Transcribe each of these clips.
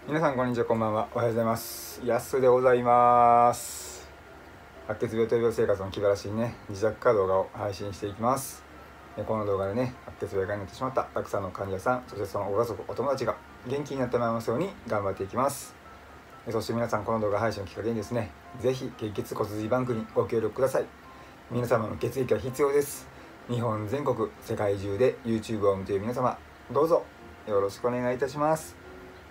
皆さんこんにちは、こんばんは。おはようございます。やすでございます。白血病と病生活の気晴らしいね、自宅化動画を配信していきます。この動画でね、白血病がになってしまったたくさんの患者さん、そしてそのご家族、お友達が元気になってまいりますように頑張っていきます。そして皆さん、この動画配信をきっかけにですね、ぜひ血血骨髄バンクにご協力ください。皆様の血液が必要です。日本全国、世界中で YouTube を見ている皆様、どうぞよろしくお願いいたします。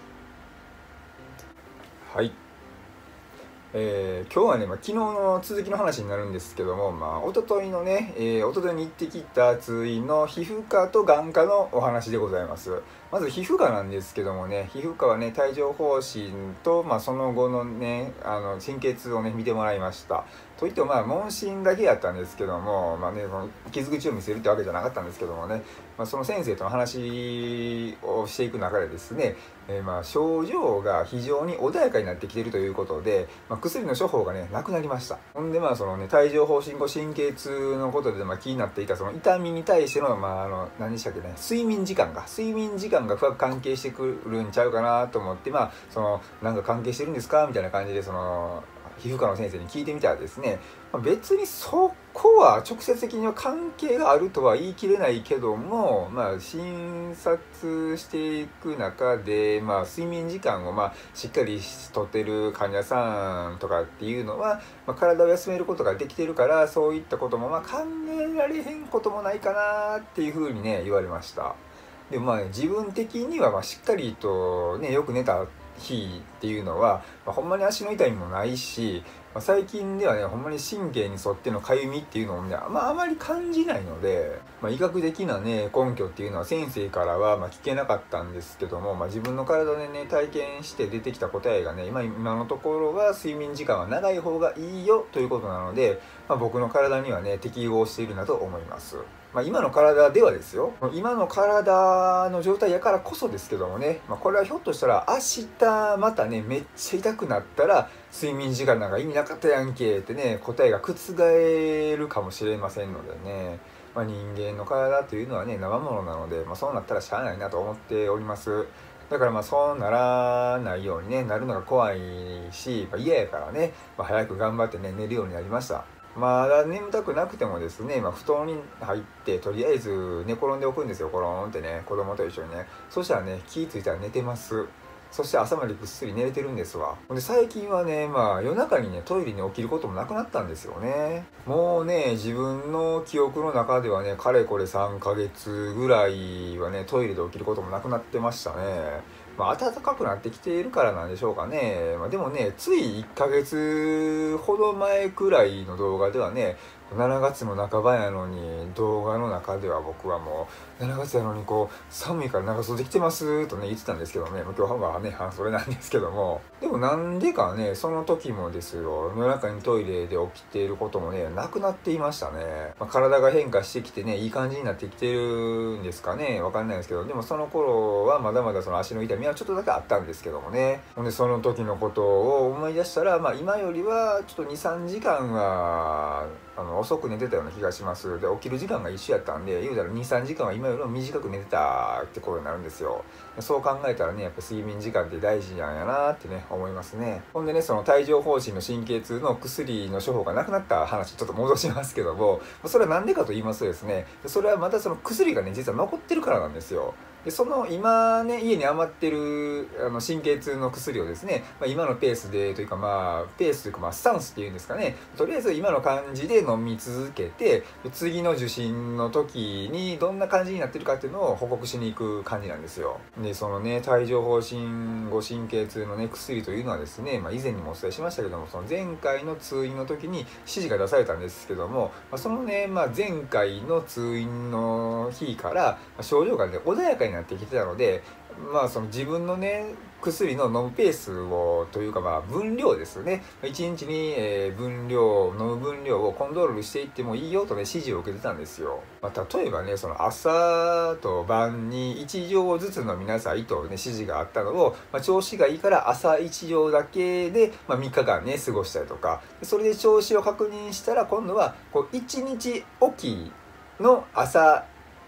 はい、今日はね、昨日の続きの話になるんですけども、一昨日のね、一昨日に行ってきた通院の皮膚科と眼科のお話でございます。まず皮膚科なんですけどもね、皮膚科はね、帯状疱疹と、その後のね、神経痛をね、見てもらいました。といっても問診だけやったんですけども、その傷口を見せるってわけじゃなかったんですけどもね、その先生との話をしていく中でですね、症状が非常に穏やかになってきているということで、薬の処方がねなくなりました。ほんでそのね、帯状疱疹後神経痛のことで気になっていたその痛みに対しての何でしたっけね、睡眠時間が深く関係してくるんちゃうかなと思って、そのなんか関係してるんですかみたいな感じでその皮膚科の先生に聞いてみたらですね、別にそこは直接的には関係があるとは言い切れないけども、診察していく中で、睡眠時間をしっかりとってる患者さんとかっていうのは、体を休めることができてるから、そういったことも考えられへんこともないかなっていうふうにね言われました。でも自分的にはしっかりとねよく寝た日っていうのは、ほんまに足の痛みもないし、最近ではねほんまに神経に沿ってのかゆみっていうのをねあまり感じないので、医学的なね根拠っていうのは先生からは聞けなかったんですけども、自分の体でね体験して出てきた答えがね今のところは睡眠時間は長い方がいいよということなので、僕の体にはね適合しているなと思います。今の体ではですよ、今の体の状態やからこそですけどもね、これはひょっとしたら明日またねめっちゃ痛くなったら睡眠時間なんか意味なかったやんけってね答えが覆るかもしれませんのでね、人間の体というのはね生ものなので、そうなったらしゃあないなと思っております。だからそうならないようにねなるのが怖いし、嫌やからね、早く頑張ってね寝るようになりました。まだ眠たくなくてもですね、布団に入ってとりあえず寝転んでおくんですよ、コロンってね、子供と一緒にね。そしたらね、気ぃついたら寝てます。そして朝までぐっすり寝れてるんですわ。で最近はね、夜中にねトイレに起きることもなくなったんですよね。もうね自分の記憶の中ではねかれこれ3ヶ月ぐらいはねトイレで起きることもなくなってましたね。暖かくなってきているからなんでしょうかね。でもね、つい1ヶ月ほど前くらいの動画ではね、7月の半ばやのに動画の中では僕はもう7月やのに寒いから長袖着てますとね言ってたんですけどね、今日はね半袖なんですけども、でもなんでかねその時もですよ、夜中にトイレで起きていることもねなくなっていましたね。体が変化してきてねいい感じになってきてるんですかね、わかんないですけど、でもその頃はまだまだその足の痛みはちょっとだけあったんですけどもね。ほんでその時のことを思い出したら、今よりはちょっと 2,3 時間は遅く寝てたような気がします。で起きる時間が一緒やったんで、言うたら 2,3 時間は今よりも短く寝てたってことになるんですよ。そう考えたらねやっぱ睡眠時間って大事なんやなってね思いますね。ほんでね、その帯状疱疹の神経痛の薬の処方がなくなった話ちょっと戻しますけども、それは何でかと言いますとですね、それはまたその薬がね実は残ってるからなんですよ。でその今ね家に余ってる神経痛の薬をですね、今のペースでというかペースというかスタンスっていうんですかね、とりあえず今の感じで飲み続けて、次の受診の時にどんな感じになってるかっていうのを報告しに行く感じなんですよ。でそのね帯状疱疹後神経痛のね薬というのはですね、以前にもお伝えしましたけども、その前回の通院の時に指示が出されたんですけども、そのね、前回の通院の日から症状がね穏やかになってきてたので、その自分のね薬の飲むペースをというか分量ですね、1日に飲む分量をコントロールしていってもいいよとね指示を受けてたんですよ。例えばねその朝と晩に1錠ずつ飲みなさいとね指示があったのを、調子がいいから朝1錠だけで、3日間ね過ごしたりとか、それで調子を確認したら今度は1日おきの朝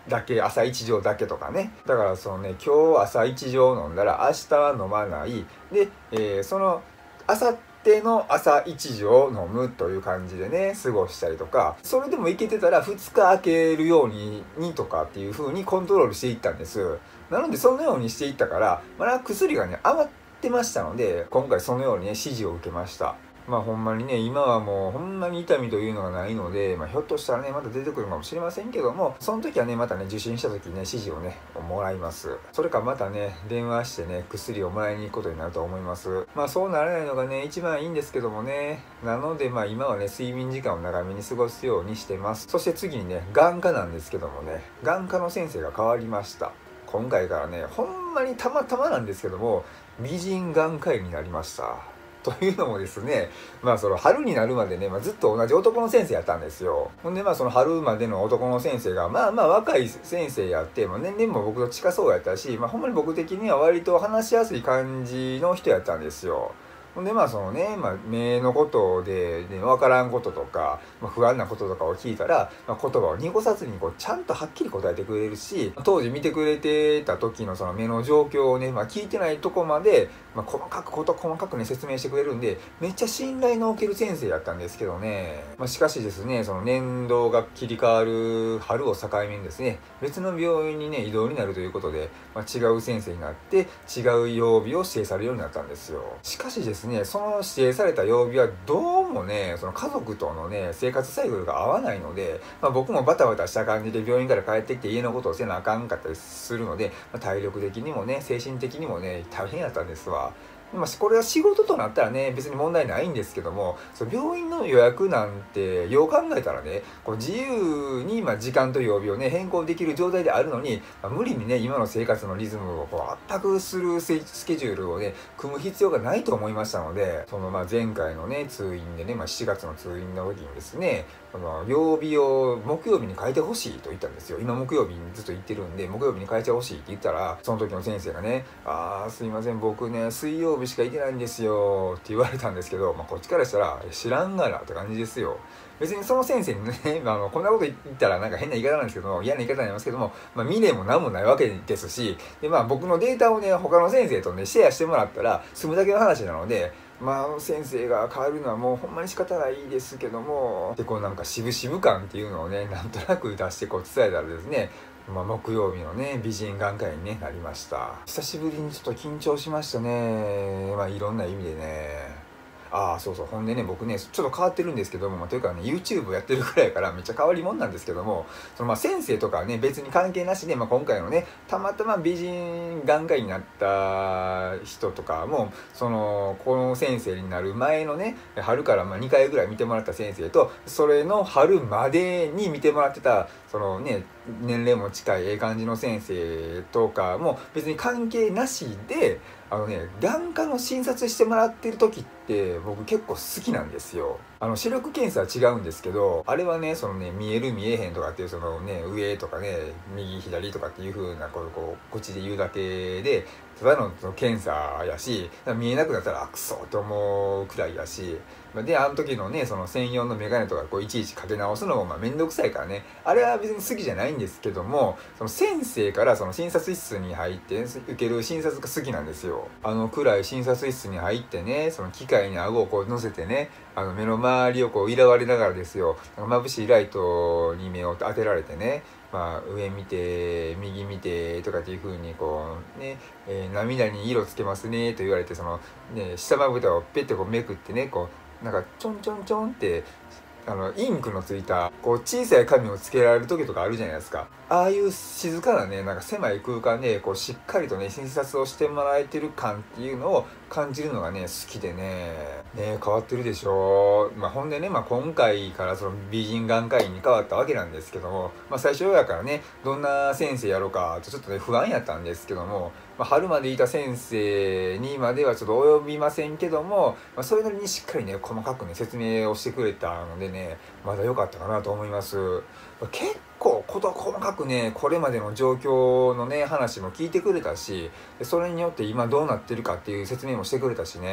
だけ、朝一錠だけとかね。だからそのね、今日朝一錠飲んだら明日は飲まない。で、その朝の朝一錠飲むという感じでね過ごしたりとか、それでもいけてたら2日空けるようにとかっていう風にコントロールしていったんです。なのでそのようにしていったから、まだ薬がね余ってましたので、今回そのようにね指示を受けました。まあほんまにね、今はもうほんまに痛みというのがないので、ひょっとしたらねまた出てくるかもしれませんけども、その時はねまたね受診した時にね指示をねもらいます。それかまたね電話してね薬をもらいに行くことになると思います。そうならないのがね一番いいんですけどもね。なので今はね睡眠時間を長めに過ごすようにしてます。そして次にね眼科なんですけどもね、眼科の先生が変わりました。今回からねほんまにたまたまなんですけども、美人眼科医になりました。というのもですね、その春になるまでね、ずっと同じ男の先生やったんですよ。ほんでその春までの男の先生が若い先生やって、年齢も僕と近そうやったし、ほんまに僕的には割と話しやすい感じの人やったんですよ。ほんでそのね、目のことで、ね、分からんこととか、不安なこととかを聞いたら、言葉を濁さずにちゃんとはっきり答えてくれるし、当時見てくれてた時のその目の状況をね、聞いてないとこまで、細かくね説明してくれるんで、めっちゃ信頼のおける先生やったんですけどね。しかしですね、その年度が切り替わる春を境目にですね、別の病院にね異動になるということで、違う先生になって違う曜日を指定されるようになったんですよ。しかしですね、その指定された曜日はどうもね、その家族とのね生活サイクルが合わないので、僕もバタバタした感じで病院から帰ってきて家のことをせなあかんかったりするので、体力的にもね精神的にもね大変やったんですわ。これは仕事となったらね別に問題ないんですけども、その病院の予約なんてよう考えたらね、自由に時間と曜日をね変更できる状態であるのに、無理にね今の生活のリズムを圧迫するスケジュールをね組む必要がないと思いましたので、その前回のね通院でね、7月の通院の時にですね、曜日を木曜日に変えてほしいと言ったんですよ。今木曜日にずっと行ってるんで木曜日に変えてほしいって言ったら、その時の先生がねすいません僕ね水曜日しか行けないんですよって言われたんですけど、こっちからしたら知らんがなって感じですよ。別にその先生にねこんなこと言ったらなんか変な言い方なんですけども、嫌な言い方になりますけども、未練も何もないわけですし、で僕のデータをね他の先生とねシェアしてもらったら済むだけの話なので、先生が変わるのはもうほんまに仕方ないですけども、でなんか渋々感っていうのをねなんとなく出して伝えたらですね、木曜日のね美人眼科医に、ね、なりました。久しぶりにちょっと緊張しましたね。いろんな意味でね。そうそう。ほんでね、僕ね、ちょっと変わってるんですけども、というかね、YouTube やってるくらいからめっちゃ変わり者なんですけども、その先生とかね、別に関係なしで、今回のね、たまたま美人眼科医になった人とかも、この先生になる前のね、春から2回ぐらい見てもらった先生と、それの春までに見てもらってた、そのね、年齢も近い感じの先生とかも別に関係なしで、眼科の診察してもらってる時って僕結構好きなんですよ。視力検査は違うんですけど、あれはね見える見えへんとかっていう上とかね右左とかっていう風なこっちで言うだけで、ただの検査やし、見えなくなったらクソって思うくらいやし、であの時のね専用のメガネとかいちいちかけ直すのも面倒くさいからね、あれは別に好きじゃないんですけども、その先生から診察室に入って受ける診察が好きなんですよ。暗い診察室に入ってね、機械に顎を乗せてね、目の周りをいらわれながらですよ、眩しいライトに目を当てられてね、上見て右見てとかっていう風に涙に色つけますねと言われて、下まぶたをペッてめくってね、なんかちょんちょんちょんってインクのついた小さい紙をつけられる時とかあるじゃないですか。ああいう静かなねなんか狭い空間でしっかりとね診察をしてもらえてる感っていうのを感じるのがね好きでね、変わってるでしょ。ほんでね、今回から美人眼科医に変わったわけなんですけども、最初やからねどんな先生やろうかとちょっとね不安やったんですけども、春までいた先生にまではちょっと及びませんけども、それなりにしっかりね細かくね説明をしてくれたのでね、まだ良かったかなと思います。結構事細かくねこれまでの状況のね話も聞いてくれたし、それによって今どうなってるかっていう説明もしてくれたしね、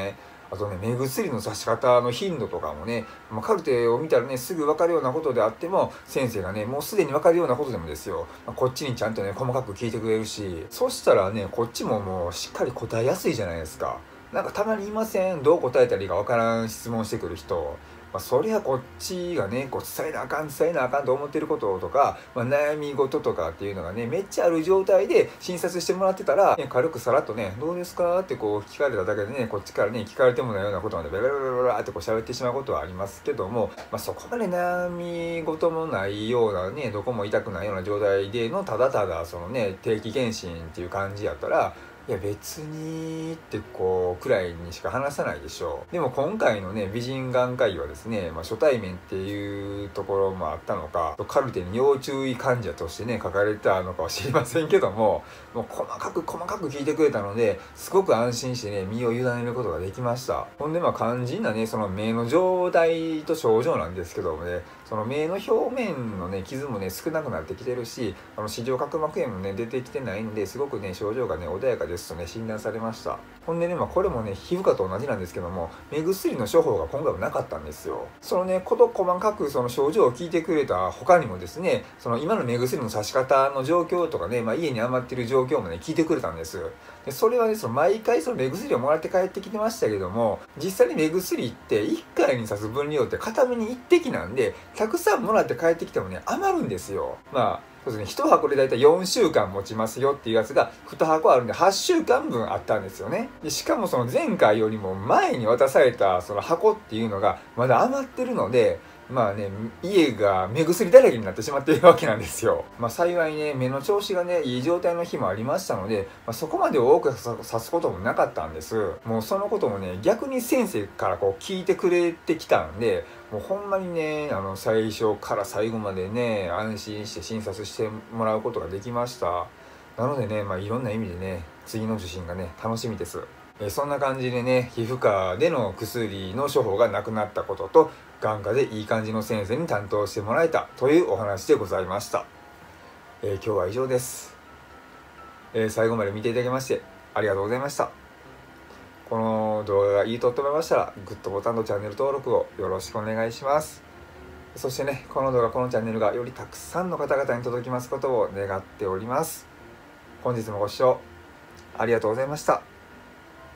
あとね、目薬の差し方の頻度とかもね、カルテを見たらね、すぐ分かるようなことであっても、先生がね、もうすでに分かるようなことでもですよ、こっちにちゃんとね、細かく聞いてくれるし、そしたらね、こっちももうしっかり答えやすいじゃないですか。なんかたまにいません、どう答えたらいいか分からん質問してくる人。そりゃこっちがね、こう伝えなあかんと思ってることとか、悩み事とかっていうのがね、めっちゃある状態で診察してもらってたら、ね、軽くさらっとね、どうですかってこう聞かれただけでね、こっちからね、聞かれてもないようなことまでベラベラベラベラってこう喋ってしまうことはありますけども、そこまで悩み事もないようなね、どこも痛くないような状態でのただただそのね、定期検診っていう感じやったら、いや別にってこうくらいにしか話さないでしょう。でも今回のね美人眼科医はですね、初対面っていうところもあったのか、カルテに要注意患者としてね書かれたのかは知りませんけども、もう細かく聞いてくれたのですごく安心してね身を委ねることができました。ほんで肝心なねその目の状態と症状なんですけどもね、その目の表面のね傷もね少なくなってきてるし、視上角膜炎もね出てきてないんで、すごくね症状がね穏やかですとね診断されました。ほんでね、これもね皮膚科と同じなんですけども、目薬の処方が今回はなかったんですよ。そのね事細かくその症状を聞いてくれた他にもですね、その今の目薬の差し方の状況とかね、家に余ってる状況もね聞いてくれたんです。でそれはねその毎回その目薬をもらって帰ってきてましたけども、実際に目薬って1回に刺す分量って片目に1滴なんで、たくさんもらって帰ってきてもね余るんですよ。そうですね、1箱でだいたい4週間持ちますよっていうやつが2箱あるんで8週間分あったんですよね。でしかもその前回よりも前に渡されたその箱っていうのがまだ余ってるので、家が目薬だらけになってしまっているわけなんですよ。幸いね、目の調子がね、いい状態の日もありましたので、そこまで多く刺すこともなかったんです。もうそのこともね、逆に先生からこう聞いてくれてきたんで、もうほんまにね、最初から最後までね、安心して診察してもらうことができました。なのでね、いろんな意味でね、次の受診がね、楽しみです。そんな感じでね、皮膚科での薬の処方がなくなったことと、眼科でいい感じの先生に担当してもらえたというお話でございました。今日は以上です。最後まで見ていただきましてありがとうございました。この動画がいいと思いましたら、グッドボタンとチャンネル登録をよろしくお願いします。そしてね、この動画、このチャンネルがよりたくさんの方々に届きますことを願っております。本日もご視聴ありがとうございました。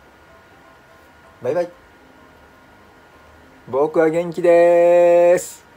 バイバイ。僕は元気です。